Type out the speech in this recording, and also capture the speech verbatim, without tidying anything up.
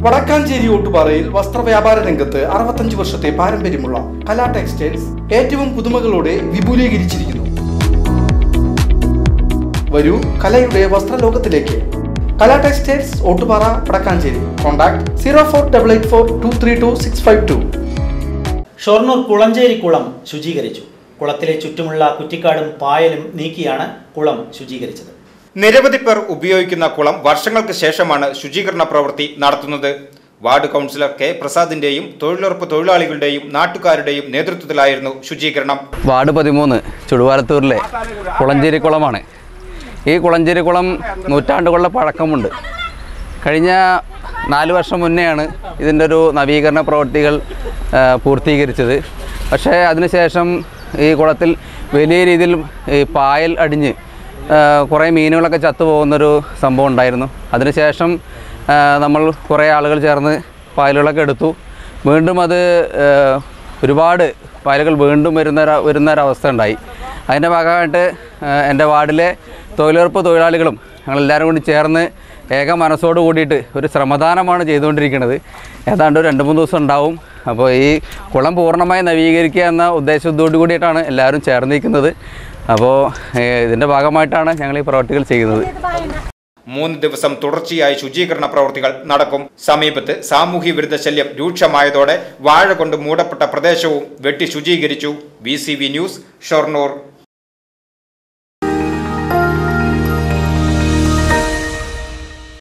വടക്കാഞ്ചേരി ഓട്ടുപാറയിൽ വസ്ത്രവ്യാപാര രംഗത്ത് അറുപത്തഞ്ച് വർഷത്തെ പാരമ്പര്യമുള്ള കലാ ടെക്സ്റ്റൈൽസ് ഏറ്റവും പുതുമകളോടെ വിപുലീകരിച്ചിരിക്കുന്നു. വരൂ കലയുടെ വസ്ത്രലോകത്തിലേക്ക്. Kala textiles Ottupara Vadakkanchery. Contact zero four double eight four two three two six five two. Shoranur Kulanchery കുളം ശുചീകരിച്ചു. കുളത്തിലെ ചുറ്റുമുള്ള കുറ്റിക്കാടും പായലും നീക്കിയാണ് കുളം ശുചീകരിച്ചത്. നിരവധി പേർ ഉപയോഗിക്കുന്ന കുളം വർഷങ്ങൾക്ക് ശേഷമാണ് ശുചീകരണ പ്രവൃത്തി നടത്തുന്നത്. വാർഡ് കൗൺസിലർ കെ പ്രസാദിന്റെയും തൊഴിലുറപ്പ് തൊഴിലാളികളുടെയും നാട്ടുകാരുടെയും നേതൃത്വത്തിലായിരുന്നു ശുചീകരണം. വാർഡ് പതിമൂന്ന് ചുടുവാലത്തൂരിലെ കുളഞ്ചേരി കുളമാണ്. ഈ കുളഞ്ചേരി കുളം നൂറ്റാണ്ടുകളുടെ പഴക്കമുണ്ട്. കഴിഞ്ഞ നാല് വർഷം മുന്നെയാണ് ഇതിൻ്റെ ഒരു നവീകരണ പ്രവൃത്തികൾ പൂർത്തീകരിച്ചത്. പക്ഷേ അതിനുശേഷം ഈ കുളത്തിൽ വലിയ രീതിയിൽ ഈ പായൽ അടിഞ്ഞ് കുറേ മീനുകളൊക്കെ ചത്തുപോകുന്നൊരു സംഭവം ഉണ്ടായിരുന്നു. അതിനുശേഷം നമ്മൾ കുറേ ആളുകൾ ചേർന്ന് പായലുകളൊക്കെ എടുത്തു. വീണ്ടും അത് ഒരുപാട് പായലുകൾ വീണ്ടും വരുന്ന വരുന്നൊരവസ്ഥ ഉണ്ടായി. അതിൻ്റെ ഭാഗമായിട്ട് എൻ്റെ വാർഡിലെ തൊഴിലുറപ്പ് തൊഴിലാളികളും ഞങ്ങളെല്ലാവരും കൂടി ചേർന്ന് ഏക മനസ്സോട് കൂടിയിട്ട് ഒരു ശ്രമദാനമാണ് ചെയ്തുകൊണ്ടിരിക്കുന്നത്. ഏതാണ്ട് രണ്ട് മൂന്ന് ദിവസം ഉണ്ടാവും. അപ്പോൾ ഈ കുളം പൂർണ്ണമായി നവീകരിക്കുക എന്ന ഉദ്ദേശത്തോടു കൂടിയിട്ടാണ് എല്ലാവരും ചേർന്നിരിക്കുന്നത്. അപ്പോൾ ഇതിൻ്റെ ഭാഗമായിട്ടാണ് ഞങ്ങൾ ഈ പ്രവർത്തികൾ ചെയ്യുന്നത്. മൂന്ന് ദിവസം തുടർച്ചയായി ശുചീകരണ പ്രവൃത്തികൾ നടക്കും. സമീപത്ത് സാമൂഹ്യ വിരുദ്ധ ശല്യം രൂക്ഷമായതോടെ വാഴ കൊണ്ട് മൂടപ്പെട്ട പ്രദേശവും വെട്ടി ശുചീകരിച്ചു. V C V news, Shoranur.